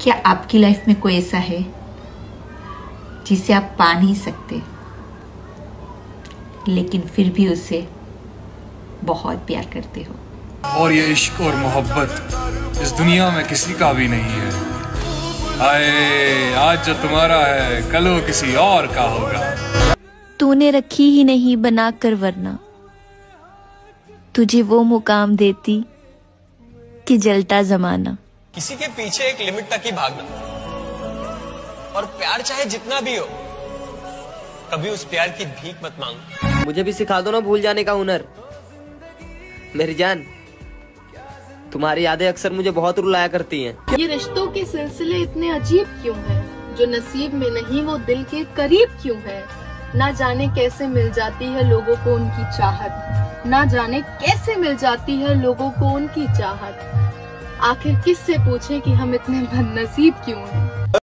क्या आपकी लाइफ में कोई ऐसा है जिसे आप पा नहीं सकते लेकिन फिर भी उसे बहुत प्यार करते हो? और ये इश्क और मोहब्बत इस दुनिया में किसी का भी नहीं है। आए आज जो तुम्हारा है कल वो किसी और का होगा। तूने रखी ही नहीं बना कर वरना तुझे वो मुकाम देती कि जलता जमाना। किसी के पीछे एक लिमिट तक ही भागना, और प्यार चाहे जितना भी हो कभी उस प्यार की भीख मत मांगो। मुझे भी सिखा दो ना भूल जाने का हुनर। मेरी जान, तुम्हारी यादें अक्सर मुझे बहुत रुलाया करती हैं। ये रिश्तों के सिलसिले इतने अजीब क्यों हैं? जो नसीब में नहीं वो दिल के करीब क्यों है? ना जाने कैसे मिल जाती है लोगों को उनकी चाहत, ना जाने कैसे मिल जाती है लोगों को उनकी चाहत। आखिर किससे पूछे कि हम इतने बदनसीब क्यों हैं?